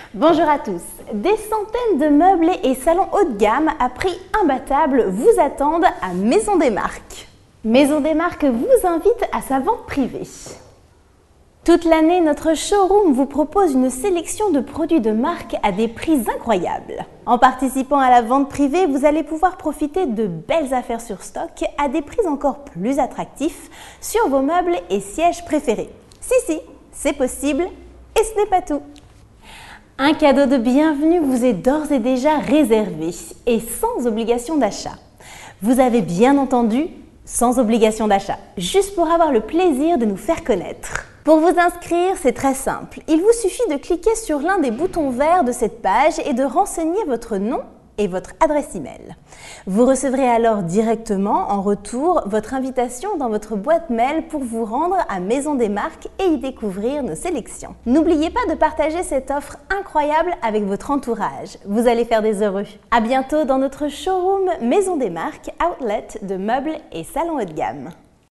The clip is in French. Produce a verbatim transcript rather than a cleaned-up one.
Bonjour à tous. Des centaines de meubles et salons haut de gamme à prix imbattable vous attendent à Maison des Marques. Maison des Marques vous invite à sa vente privée. Toute l'année, notre showroom vous propose une sélection de produits de marque à des prix incroyables. En participant à la vente privée, vous allez pouvoir profiter de belles affaires sur stock à des prix encore plus attractifs sur vos meubles et sièges préférés. Si, si, c'est possible et ce n'est pas tout. Un cadeau de bienvenue vous est d'ores et déjà réservé et sans obligation d'achat. Vous avez bien entendu, sans obligation d'achat, juste pour avoir le plaisir de nous faire connaître. Pour vous inscrire, c'est très simple. Il vous suffit de cliquer sur l'un des boutons verts de cette page et de renseigner votre nom et votre adresse email. Vous recevrez alors directement en retour votre invitation dans votre boîte mail pour vous rendre à Maison des Marques et y découvrir nos sélections. N'oubliez pas de partager cette offre incroyable avec votre entourage. Vous allez faire des heureux. À bientôt dans notre showroom Maison des Marques, outlet de meubles et salons haut de gamme.